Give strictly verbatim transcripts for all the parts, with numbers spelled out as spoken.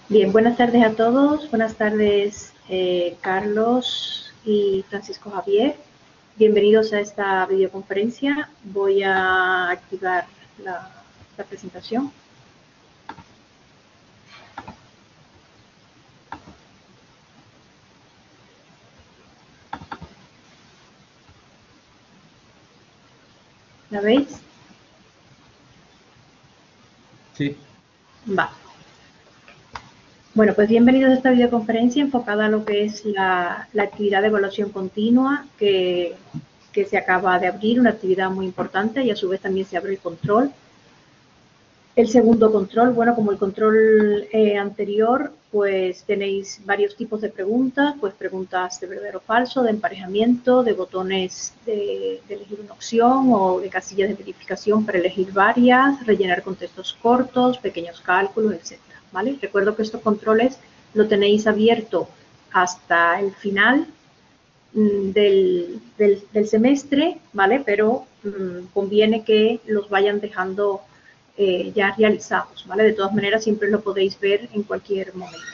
Bien, buenas tardes a todos. Buenas tardes, eh, Carlos y Francisco Javier. Bienvenidos a esta videoconferencia. Voy a activar la, la presentación. ¿La veis? Sí. Va. Bueno, pues bienvenidos a esta videoconferencia enfocada a lo que es la, la actividad de evaluación continua que, que se acaba de abrir, una actividad muy importante, y a su vez también se abre el control. El segundo control, bueno, como el control eh, anterior, pues tenéis varios tipos de preguntas, pues preguntas de verdadero o falso, de emparejamiento, de botones de, de elegir una opción o de casillas de verificación para elegir varias, rellenar contextos cortos, pequeños cálculos, etcétera, ¿vale? Recuerdo que estos controles lo tenéis abierto hasta el final mmm, del, del, del semestre, ¿vale? Pero mmm, conviene que los vayan dejando Eh, ya realizados, ¿vale? De todas maneras, siempre lo podéis ver en cualquier momento.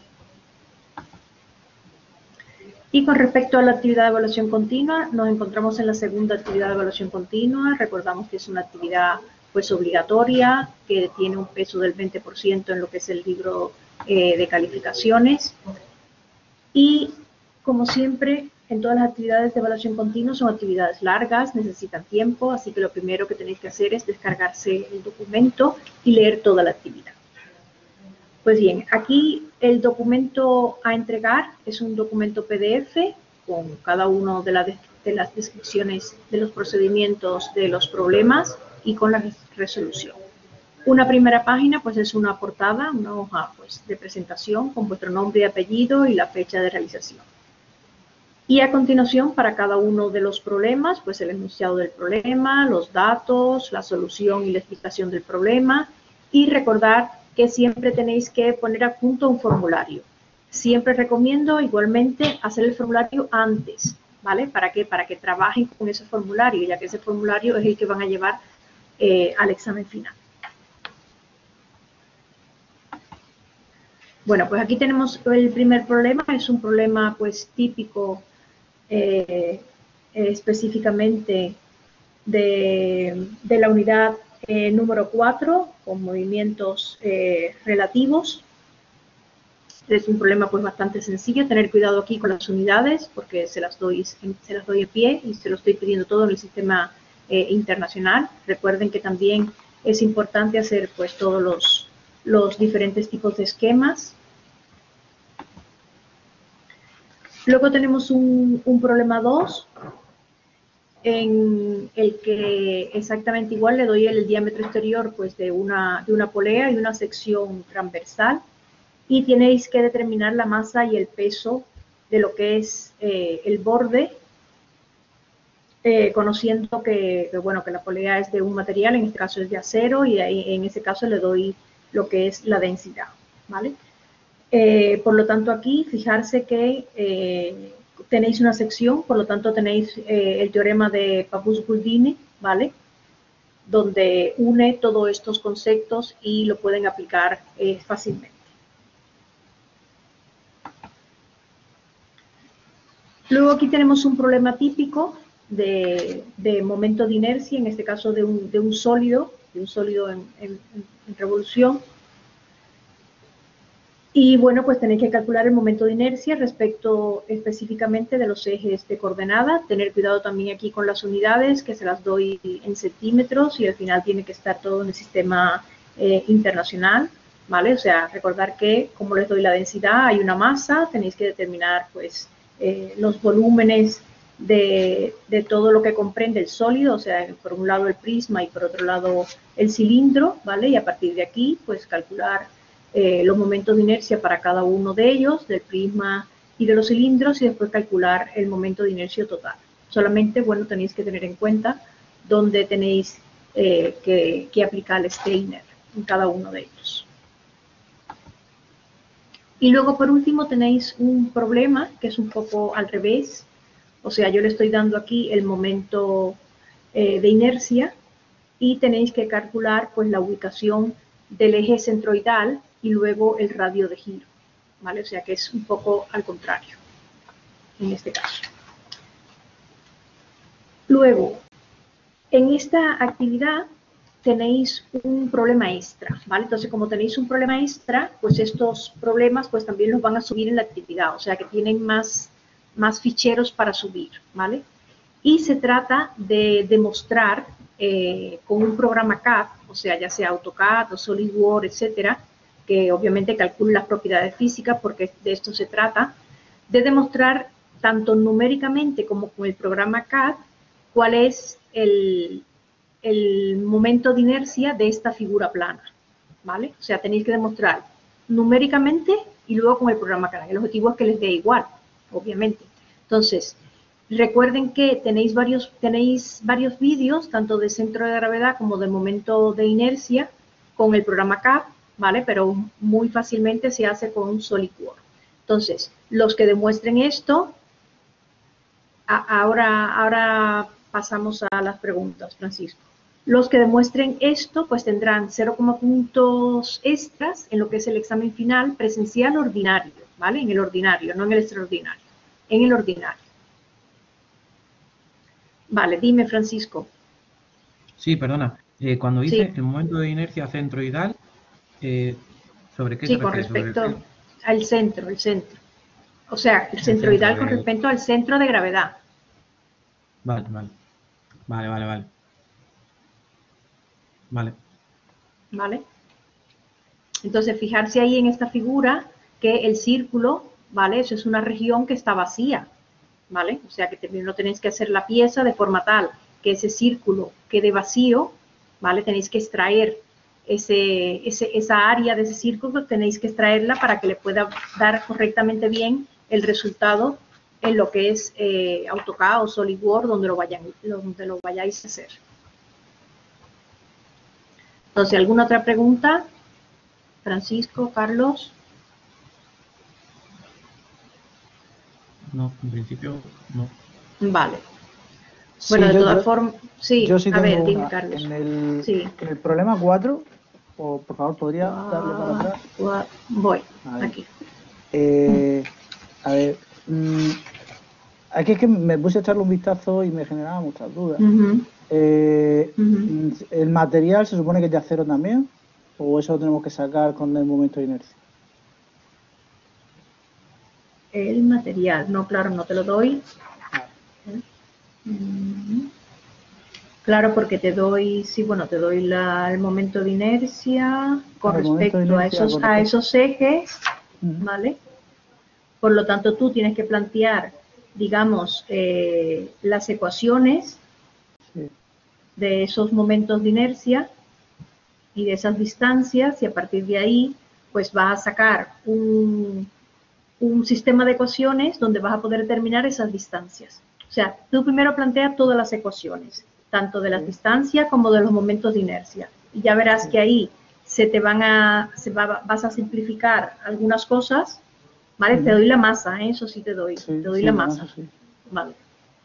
Y con respecto a la actividad de evaluación continua, nos encontramos en la segunda actividad de evaluación continua. Recordamos que es una actividad pues obligatoria, que tiene un peso del veinte por ciento en lo que es el libro eh, de calificaciones. Y, como siempre, en todas las actividades de evaluación continua son actividades largas, necesitan tiempo, así que lo primero que tenéis que hacer es descargarse el documento y leer toda la actividad. Pues bien, aquí el documento a entregar es un documento P D F con cada una de, la de, de las descripciones de los procedimientos de los problemas y con la resolución. Una primera página pues es una portada, una hoja pues, de presentación con vuestro nombre y apellido y la fecha de realización. Y a continuación, para cada uno de los problemas, pues el enunciado del problema, los datos, la solución y la explicación del problema. Y recordar que siempre tenéis que poner adjunto un formulario. Siempre recomiendo igualmente hacer el formulario antes, ¿vale? ¿Para qué? Para que trabajen con ese formulario, ya que ese formulario es el que van a llevar eh, al examen final. Bueno, pues aquí tenemos el primer problema, es un problema pues típico eh, específicamente de, de la unidad eh, número cuatro, con movimientos eh, relativos. Es un problema pues bastante sencillo, tener cuidado aquí con las unidades, porque se las doy, se las doy en pie y se lo estoy pidiendo todo en el sistema eh, internacional. Recuerden que también es importante hacer pues todos los, los diferentes tipos de esquemas. Luego tenemos un, un problema dos, en el que exactamente igual le doy el diámetro exterior pues, de, una, de una polea y una sección transversal, y tenéis que determinar la masa y el peso de lo que es eh, el borde, eh, conociendo que, que, bueno, que la polea es de un material, en este caso es de acero, y ahí, en ese caso le doy lo que es la densidad, ¿vale? Eh, por lo tanto, aquí fijarse que eh, tenéis una sección, por lo tanto tenéis eh, el teorema de Papus-Guldini, ¿vale? Donde une todos estos conceptos y lo pueden aplicar eh, fácilmente. Luego aquí tenemos un problema típico de, de momento de inercia, en este caso de un, de un sólido, de un sólido en, en, en revolución. Y bueno, pues tenéis que calcular el momento de inercia respecto específicamente de los ejes de coordenada. Tener cuidado también aquí con las unidades, que se las doy en centímetros y al final tiene que estar todo en el sistema eh, internacional, ¿vale? O sea, recordar que como les doy la densidad, hay una masa, tenéis que determinar pues eh, los volúmenes de, de todo lo que comprende el sólido, o sea, por un lado el prisma y por otro lado el cilindro, ¿vale? Y a partir de aquí, pues calcular Eh, los momentos de inercia para cada uno de ellos, del prisma y de los cilindros, y después calcular el momento de inercia total. Solamente, bueno, tenéis que tener en cuenta dónde tenéis eh, que, que aplicar el Steiner en cada uno de ellos. Y luego, por último, tenéis un problema que es un poco al revés. O sea, yo le estoy dando aquí el momento eh, de inercia y tenéis que calcular pues la ubicación del eje centroidal y luego el radio de giro, ¿vale? O sea que es un poco al contrario en este caso. Luego, en esta actividad tenéis un problema extra, ¿vale? Entonces, como tenéis un problema extra, pues estos problemas pues también los van a subir en la actividad, o sea que tienen más, más ficheros para subir, ¿vale? Y se trata de demostrar eh, con un programa C A D, o sea, ya sea AutoCAD o SolidWorks, etcétera, que obviamente calcula las propiedades físicas, porque de esto se trata, de demostrar tanto numéricamente como con el programa C A D cuál es el, el momento de inercia de esta figura plana, ¿vale? O sea, tenéis que demostrar numéricamente y luego con el programa C A D. El objetivo es que les dé igual, obviamente. Entonces, recuerden que tenéis varios, tenéis varios vídeos, tanto de centro de gravedad como de momento de inercia, con el programa C A D, ¿vale? Pero muy fácilmente se hace con SolidWorks. Entonces, los que demuestren esto, a, ahora, ahora pasamos a las preguntas, Francisco. Los que demuestren esto, pues tendrán cero puntos extras en lo que es el examen final presencial ordinario, ¿vale? En el ordinario, no en el extraordinario, en el ordinario. Vale, dime, Francisco. Sí, perdona. Eh, cuando dice Sí. el momento de inercia centroidal, eh, ¿sobre qué Sí, se con refiere? ¿Sobre respecto el, al centro, el centro. O sea, el el centro centroidal con de... respecto al centro de gravedad. Vale, vale. Vale, vale, vale. Vale. ¿Vale? Entonces, fijarse ahí en esta figura que el círculo, ¿vale? Eso es una región que está vacía, ¿vale? O sea, que no tenéis que hacer la pieza de forma tal que ese círculo quede vacío, ¿vale? Tenéis que extraer ese, ese, esa área de ese círculo, tenéis que extraerla para que le pueda dar correctamente bien el resultado en lo que es eh, AutoCAD o SolidWorks, donde lo, vayan, donde lo vayáis a hacer. Entonces, ¿alguna otra pregunta? Francisco, Carlos. No, en principio no. Vale. Sí, Bueno, de yo, todas yo, formas, sí, yo sí a ver, tengo dime, una. Carlos. En el, Sí. en el problema cuatro, o por favor, ¿podría darle para Ah, atrás? gua- voy, Ahí. aquí. Eh, a ver, mmm, aquí es que me puse a echarle un vistazo y me generaba muchas dudas. Ujú, Eh, ujú. ¿El material se supone que es de acero también? ¿O eso lo tenemos que sacar con el momento de inercia? El material, no, claro, no te lo doy. Vale. Ujú. Claro, porque te doy, sí, bueno, te doy la, el momento de inercia con Ah, el momento de respecto a inercia esos, con a respecto. esos ejes, Ujú. ¿vale? Por lo tanto, tú tienes que plantear, digamos, eh, las ecuaciones Sí. de esos momentos de inercia y de esas distancias, y a partir de ahí, pues vas a sacar un, un sistema de ecuaciones donde vas a poder determinar esas distancias. O sea, tú primero planteas todas las ecuaciones, tanto de las Sí. distancias como de los momentos de inercia. Y ya verás Sí. que ahí se te van a, se va, vas a simplificar algunas cosas, ¿vale? Uh-huh. Te doy la masa, ¿eh? Eso sí te doy, Sí, te doy sí, la la masa. masa, sí. Vale.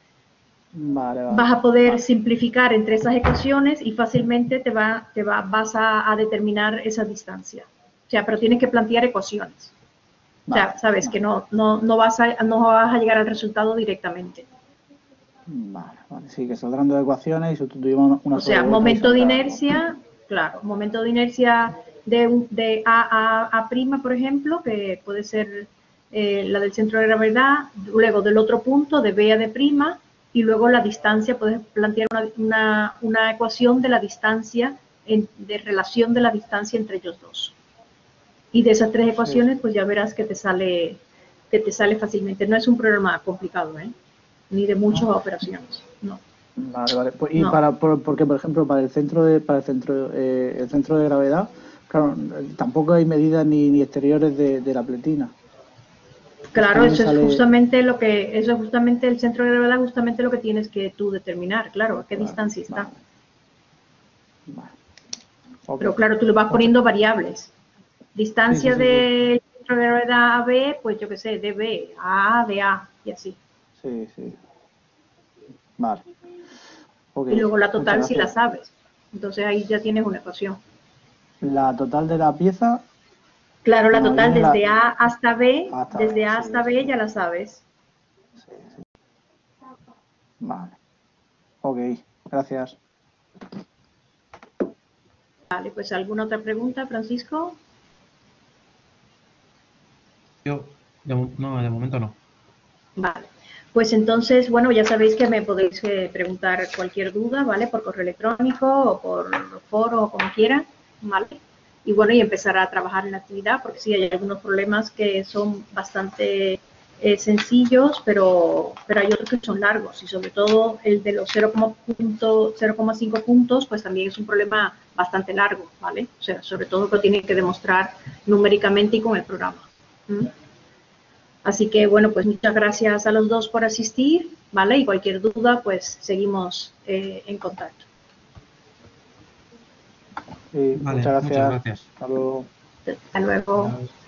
Vale, vale. Vas a poder vale. simplificar entre esas ecuaciones y fácilmente te va, te va, vas a, a determinar esa distancia. O sea, pero tienes que plantear ecuaciones. O sea, Vale, sabes vale. que no, no, no, vas a, no vas a llegar al resultado directamente. Vale, vale. Sí, que saldrán dos ecuaciones y sustituimos una O sola sea, vuelta y momento de saldrá. inercia, claro, momento de inercia de, de A a A prima, por ejemplo, que puede ser eh, la del centro de gravedad, luego del otro punto, de B a D prima, y luego la distancia, puedes plantear una, una, una ecuación de la distancia, en, de relación de la distancia entre ellos dos. Y de esas tres ecuaciones, Sí. pues ya verás que te sale, que te sale fácilmente. No es un problema complicado, ¿eh? Ni de muchas ¿No? operaciones, no. Vale, vale. Pues, y no. para, por, porque por ejemplo para el centro de, para el centro, eh, el centro de gravedad, claro, tampoco hay medidas ni, ni exteriores de, de la pletina. Claro, eso sale... es justamente lo que, eso es justamente el centro de gravedad, justamente lo que tienes que tú determinar, claro, a qué Vale, distancia está. vale. Vale. Okay. Pero claro, tú le vas poniendo variables. Distancia sí, sí, sí, sí. del centro de gravedad a B, pues yo qué sé, de B, a A, de A, y así. Sí, sí. Vale. Y Okay. luego la Muchas total si la gracias. sabes. Entonces ahí ya tienes una ecuación. La total de la pieza. Claro, la Bueno, total viene la- desde A hasta B, Hasta desde B, A sí, hasta sí. B ya la sabes. Sí, sí. Vale. Ok, gracias. Vale, pues ¿alguna otra pregunta, Francisco? Yo, de mo- no, de momento no. Vale. Pues entonces, bueno, ya sabéis que me podéis eh, preguntar cualquier duda, ¿vale? Por correo electrónico o por foro o como quieran, ¿vale? Y bueno, y empezar a trabajar en la actividad, porque sí, hay algunos problemas que son bastante eh, sencillos, pero, pero hay otros que son largos, y sobre todo el de los cero coma cinco puntos, pues también es un problema bastante largo, ¿vale? O sea, sobre todo que tiene que demostrar numéricamente y con el programa. ¿Mm? Así que, bueno, pues muchas gracias a los dos por asistir, ¿vale? Y cualquier duda, pues seguimos eh, en contacto. Sí, Vale, muchas muchas gracias. gracias. Hasta luego. Hasta luego. Adiós.